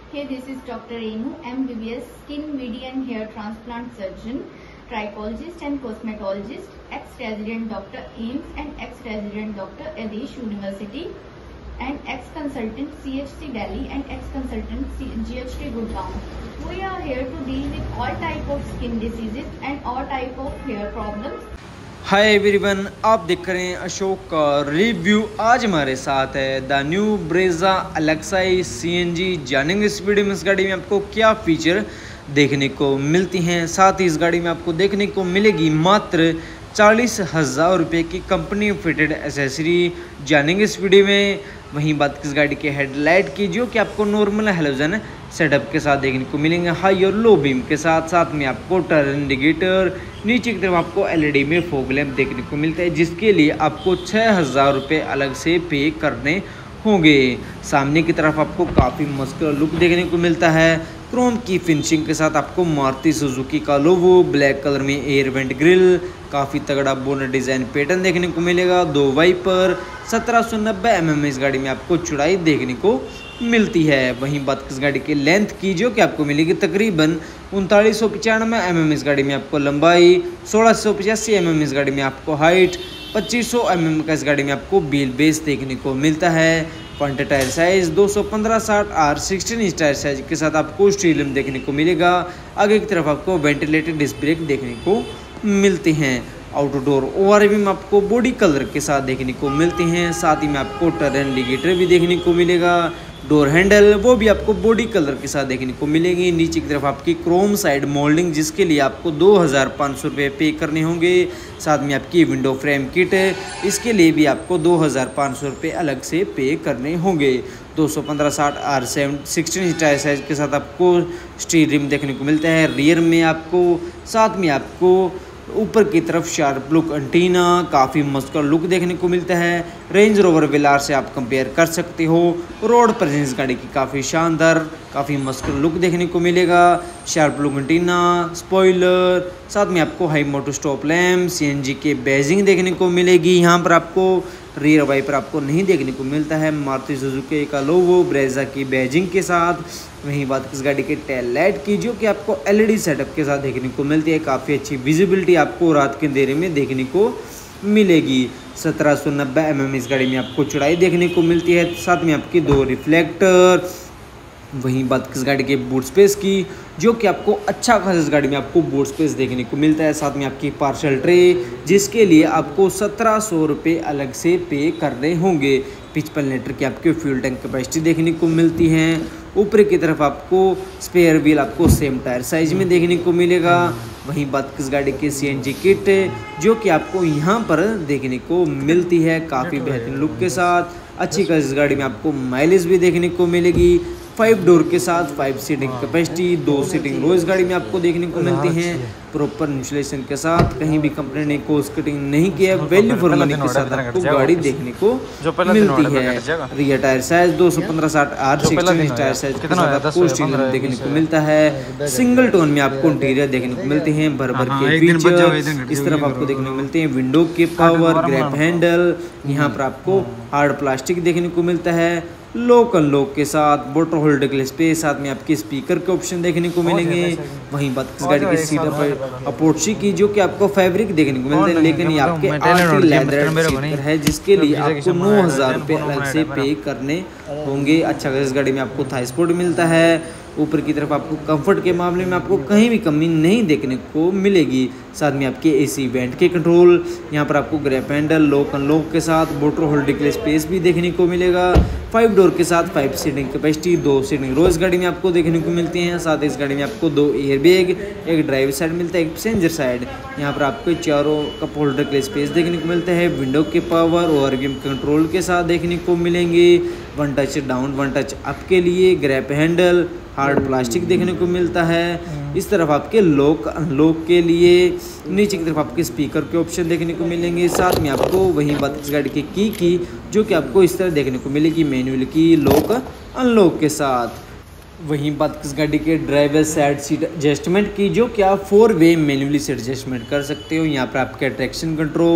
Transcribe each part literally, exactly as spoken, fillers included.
Hey, this is Doctor Renu, M B B S Skin, Midi and Hair Transplant Surgeon, Trichologist and Cosmetologist, ex-resident Doctor AIIMS and ex-resident Doctor Adesh University, and ex-consultant C H C Delhi and ex-consultant G H T Gurgaon. We are here to deal with all type of skin diseases and all type of hair problems. Hi everyone, आप देख रहे हैं अशोक का review. आज हमारे साथ है the new Brezza LXi CNG. जानेंगे इस वीडियो में इस गाड़ी में आपको क्या फीचर देखने को मिलती हैं। साथ ही इस गाड़ी में आपको देखने को मिलेगी मात्र चालीस हज़ार रुपये की कंपनी फिटेड एसेसरी। जानेंगे इस वीडियो में। वहीं बात इस गाड़ी के हेडलाइट की, जो कि आपको नॉर्मल हेलोजन सेटअप के साथ देखने को मिलेंगे, हाई और लो बीम के साथ। साथ में आपको टर्न इंडिकेटर, नीचे की तरफ आपको एलईडी में फॉग लैंप देखने को मिलता है, जिसके लिए आपको छः हज़ार रुपये अलग से पे करने होंगे। सामने की तरफ आपको काफ़ी मस्कुलर लुक देखने को मिलता है। क्रोम की फिनिशिंग के साथ आपको मारुति सुजुकी का लोगो, ब्लैक कलर में एयर वेंट ग्रिल, काफ़ी तगड़ा बोनट डिज़ाइन पैटर्न देखने को मिलेगा। दो वाइपर, सत्रह सौ नब्बे एम एम इस गाड़ी में आपको चौड़ाई देखने को मिलती है। वहीं बात इस गाड़ी के लेंथ की, जो कि आपको मिलेगी तकरीबन उनतालीस सौ पचानवे एम एम इस गाड़ी में आपको लंबाई, सोलह सौ पचासी एम एम इस गाड़ी में आपको हाइट, पच्चीस सौ एम एम का इस गाड़ी में आपको व्हील बेस देखने को मिलता है। फ्रंट टायर साइज दो सौ पंद्रह साठ R sixteen inch tyre size के साथ आपको स्टील रिम देखने को मिलेगा। आगे की तरफ आपको वेंटिलेटेड डिस्क ब्रेक देखने को मिलते हैं। आउटडोर ओवरव्यू आपको बॉडी कलर के साथ देखने को मिलते हैं। साथ ही में आपको टर्न इंडिकेटर भी देखने को मिलेगा। डोर हैंडल वो भी आपको बॉडी कलर के साथ देखने को मिलेगी। नीचे की तरफ आपकी क्रोम साइड मोल्डिंग, जिसके लिए आपको दो हज़ार पाँच सौ रुपये पे करने होंगे। साथ में आपकी विंडो फ्रेम किट, इसके लिए भी आपको दो हज़ार पाँच सौ रुपये अलग से पे करने होंगे। दो सौ पंद्रह साठ R seven sixteen inch tyre size के साथ आपको स्टील रिम देखने को मिलता है। रियर में आपको, साथ में आपको ऊपर की तरफ शार्प लुक एंटीना, काफ़ी मस्कुलर लुक देखने को मिलता है। रेंज रोवर वेलार से आप कंपेयर कर सकते हो। रोड प्रेजेंस गाड़ी की काफ़ी शानदार, काफ़ी मस्कुलर लुक देखने को मिलेगा। शार्प लुक एंटीना, स्पॉइलर, साथ में आपको high mount stop lamp, CNG के बैजिंग देखने को मिलेगी। यहाँ पर आपको रियर वाइपर आपको नहीं देखने को मिलता है। मारुति सुजुकी का लोगो ब्रेजा की बैजिंग के साथ। वहीं बात इस गाड़ी के टेल लाइट की, जो कि आपको एलईडी सेटअप के साथ देखने को मिलती है। काफ़ी अच्छी विजिबिलिटी आपको रात के अंधेरे में देखने को मिलेगी। सत्रह सौ नब्बे एम एम इस गाड़ी में आपको चौड़ाई देखने को मिलती है। साथ में आपकी दो रिफ्लेक्टर। वहीं बात इस गाड़ी के बूट स्पेस की, जो कि आपको अच्छा खासा इस गाड़ी में आपको बूट स्पेस देखने को मिलता है। साथ में आपकी पार्सल ट्रे, जिसके लिए आपको सत्रह सौ रुपये अलग से पे करने होंगे। पचपन लीटर की आपकी फ्यूल टैंक कैपेसिटी देखने को मिलती है। ऊपर की तरफ आपको स्पेयर व्हील आपको सेम टायर साइज में देखने को मिलेगा। वहीं बात इस गाड़ी की सीएनजी किट, जो कि आपको यहाँ पर देखने को मिलती है काफ़ी बेहतरीन लुक के साथ। अच्छी खासी इस गाड़ी में आपको माइलेज भी देखने को मिलेगी। फाइव डोर के साथ फाइव सीटिंग कैपेसिटी, दो सीटिंग रो इस गाड़ी में आपको देखने को मिलती हैं। प्रॉपर इंसुलेशन के साथ, कहीं भी कंपनी ने कोस्ट कटिंग नहीं किया। वैल्यू फॉर मनी के साथ आपको गाड़ी देखने को मिलती है। रियर टायर साइज दो सौ पंद्रह साठ R sixteen inch tyre size के साथ आपको स्टील रिम देखने को मिलता है। सिंगल टोन में आपको इंटीरियर देखने को मिलते हैं। भर भर के फीचर इस तरफ आपको देखने को मिलते हैं। विंडो के पावर, ग्रैब हैंडल, यहाँ पर आपको हार्ड प्लास्टिक देखने को मिलता है। लॉक अनलॉक के साथ वाटर होल्डर के स्पेस, साथ में आपके स्पीकर के ऑप्शन देखने को मिलेंगे। वहीं बात इस गाड़ी की सीट अपोर्ची की, जो कि आपको फैब्रिक देखने को मिलता है, लेकिन ये आपके आर्टी लेदर सीटर है, जिसके लिए आपको नौ हज़ार रुपये अलग से पे करने होंगे। अच्छा इस गाड़ी में आपको थाई सपोर्ट मिलता है। ऊपर की तरफ आपको कंफर्ट के मामले में आपको कहीं भी कमी नहीं देखने को मिलेगी। साथ में आपके एसी वेंट के कंट्रोल, यहाँ पर आपको ग्रैब हैंडल, लॉक अनलॉक के साथ वाटर होल्डर के स्पेस भी देखने को मिलेगा। फाइव डोर के साथ फाइव सीटिंग कैपेसिटी, दो सीटिंग रो इस गाड़ी में आपको देखने को मिलती हैं। साथ ही इस गाड़ी में आपको दो एयर बैग, एक ड्राइवर साइड मिलता है, एक पैसेंजर साइड। यहाँ पर आपको चारों कप होल्डर के स्पेस देखने को मिलता है। विंडो के पावर और कंट्रोल के साथ देखने को मिलेंगे। One touch down, one touch up के लिए ग्रैब हैंडल, हार्ड प्लास्टिक देखने को मिलता है। इस तरफ आपके लॉक अनलॉक के लिए नीचे की तरफ आपके स्पीकर के ऑप्शन देखने को मिलेंगे। साथ में आपको वहीं बात इस गाड़ी की की की, जो कि आपको इस तरह देखने को मिलेगी, मैनुअल की, लॉक अनलॉक के साथ। वहीं बात इस गाड़ी के ड्राइवर साइड सीट एडजस्टमेंट की, जो कि आप फोर वे मैनुअली से एडजस्टमेंट कर सकते हो। यहाँ पर आपके ट्रैक्शन कंट्रोल,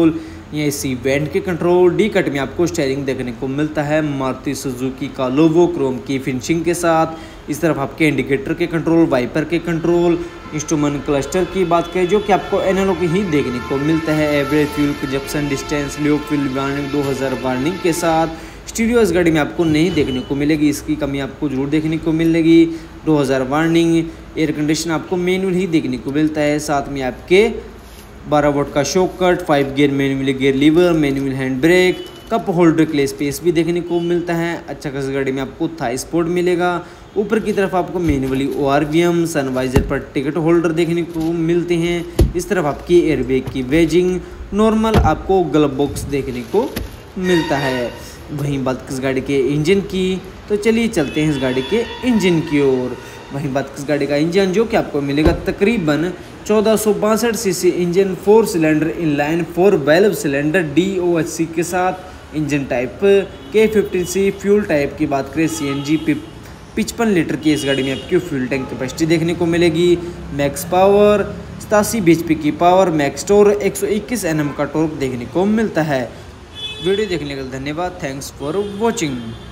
ये इसी वेंट के कंट्रोल। डी कट में आपको स्टीयरिंग देखने को मिलता है मारुति सुजुकी का लोगो क्रोम की फिनिशिंग के साथ। इस तरफ आपके इंडिकेटर के कंट्रोल, वाइपर के कंट्रोल, इंस्ट्रूमेंट क्लस्टर की बात करें जो कि आपको एनालॉग ही देखने को मिलता है। Average fuel consumption, distance, low fuel warning दो हज़ार वार्निंग के साथ। स्टीरियो इस गाड़ी में आपको नहीं देखने को मिलेगी, इसकी कमी आपको जरूर देखने को मिलेगी। दो हज़ार वार्निंग। एयर कंडीशन आपको मैनुअल ही देखने को मिलता है। साथ में आपके बारह वोल्ट का socket, five gear manual gear lever, manual hand brake, cup holder के लिए स्पेस भी देखने को मिलता है। अच्छा खास गाड़ी में आपको थाई स्पोर्ट मिलेगा। ऊपर की तरफ आपको manually O R V M, sun visor पर टिकट होल्डर देखने को मिलते हैं। इस तरफ आपकी एयरबैग की वेजिंग, नॉर्मल आपको ग्लव बॉक्स देखने को मिलता है। वहीं बात इस गाड़ी के इंजन की, तो चलिए चलते हैं इस गाड़ी के इंजन की ओर। वहीं बात इस गाड़ी का इंजन जो कि आपको मिलेगा तकरीबन चौदह सौ बासठ C C engine, four cylinder inline four valve cylinder D O H C के साथ। Engine type K fifteen C. Fuel type की बात करें सी एन जी, पचपन लीटर की इस गाड़ी में आपकी फ्यूल टैंक कैपेसिटी देखने को मिलेगी। मैक्स पावर सतासी बी एच पी की पावर, मैक्स टॉर्क एक सौ इक्कीस एन एम का टॉर्क देखने को मिलता है। वीडियो देखने के लिए धन्यवाद। Thanks for watching.